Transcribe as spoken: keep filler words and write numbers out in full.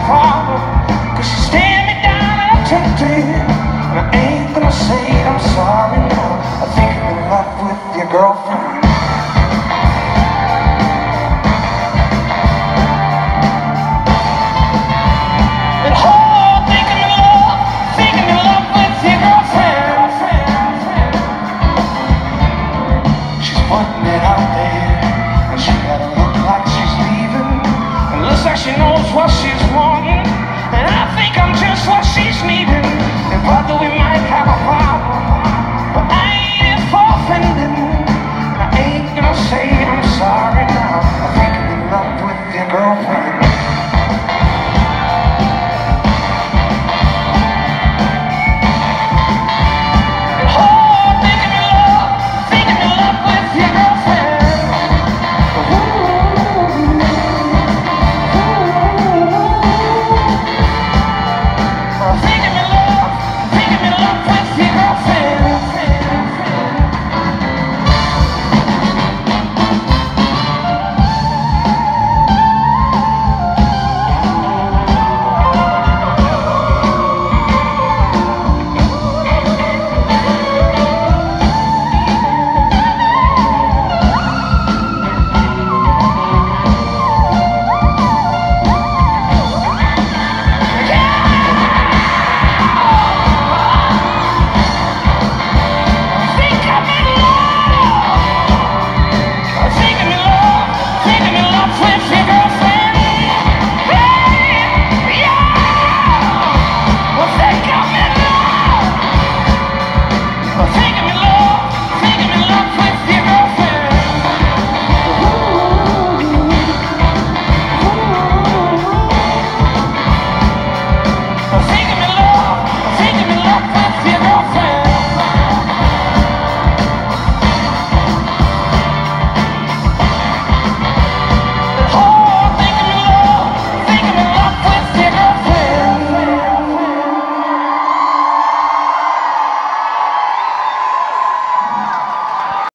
problem, cause she stared me down and I'm tempted. And I ain't gonna say I'm sorry now. I think I'm in love with your girlfriend. And oh, think I'm in love, think I'm in love with your girlfriend. She's putting it out there, and she gotta look like she's leaving. It looks like she knows what she's wanting, and I think I'm just what she's needing. And brother, we might have a problem, but I ain't here for offending. And I ain't gonna say I'm sorry now. I think I'm in love with your girlfriend.